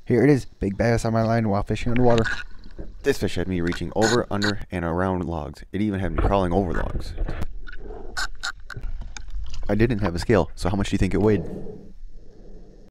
Here it is, big bass on my line while fishing underwater. This fish had me reaching over, under, and around logs. It even had me crawling over logs. I didn't have a scale, so how much do you think it weighed?